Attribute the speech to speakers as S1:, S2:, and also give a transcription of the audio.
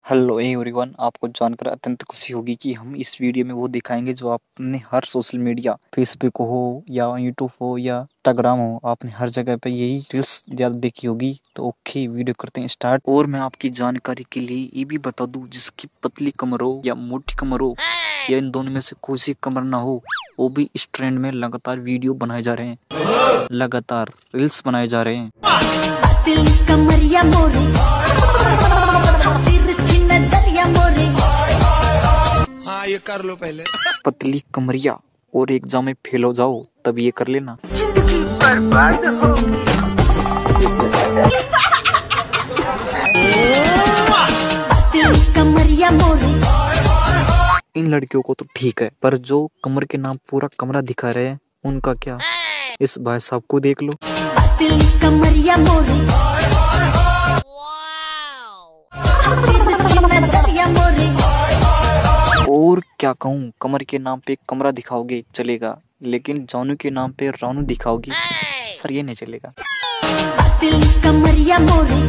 S1: Hello everyone, आपको जानकर अत्यंत खुशी होगी कि हम इस वीडियो में वो दिखाएंगे जो आपने हर सोशल मीडिया फेसबुक हो या यूट्यूब हो या इंस्टाग्राम हो, आपने हर जगह पे यही रील्स ज्यादा देखी होगी। तो ओके, वीडियो करते हैं स्टार्ट। और मैं आपकी जानकारी के लिए ये भी बता दूं, जिसकी पतली कमर हो या मोटी कमर हो या इन दोनों में से कोई सी कमर ना हो, वो भी इस ट्रेंड में लगातार वीडियो बनाए जा रहे हैं, लगातार रील्स बनाए जा रहे हैं।
S2: हाँ, ये कर लो पहले।
S1: पतली कमरिया और एग्जाम में फेल हो जाओ तब ये कर लेना। इन लड़कियों को तो ठीक है, पर जो कमर के नाम पूरा कमरा दिखा रहे हैं उनका क्या? इस भाई साहब को देख लो। और क्या कहूँ, कमर के नाम पे कमरा दिखाओगे चलेगा, लेकिन जानू के नाम पे रानू दिखाओगी सर, ये नहीं चलेगा।